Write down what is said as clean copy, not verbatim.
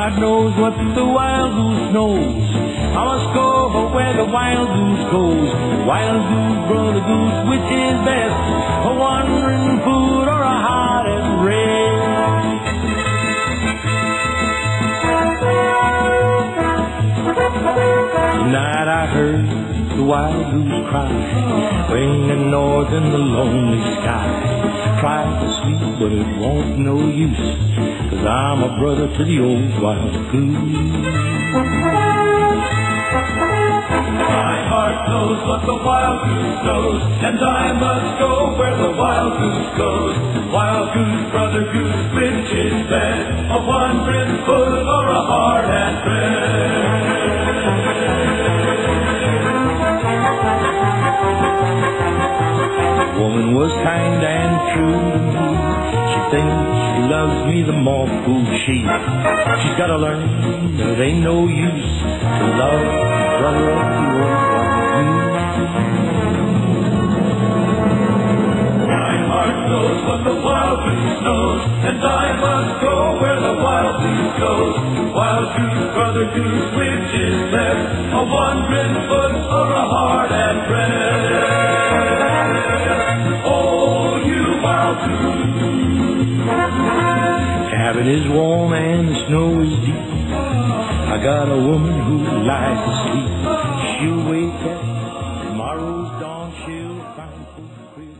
God knows what the wild goose knows. I must go where the wild goose goes. Wild goose, brother goose, which is best? A wandering foot or a hearted rest? Tonight I heard the wild goose cry, ringing north in the lonely sky. Tried to sleep, but it won't no use, 'cause I'm a brother to the old wild goose. My heart knows what the wild goose knows, and I must go where the wild goose goes. Wild goose, brother goose, which is best? A wandering foot or a hard and breast? Woman was kind and true to me. She thinks she loves me, the more fool she. She's gotta learn that ain't no use to love brother of the old wild goose. My heart knows what the wild goose knows, and I must go where the wild goose goes. Wild goose, brother goose, which is best? A wandering foot or a hard and breast? Cabin is warm and the snow is deep. I got a woman who lies asleep. She'll wake up tomorrow's dawn. She'll find food.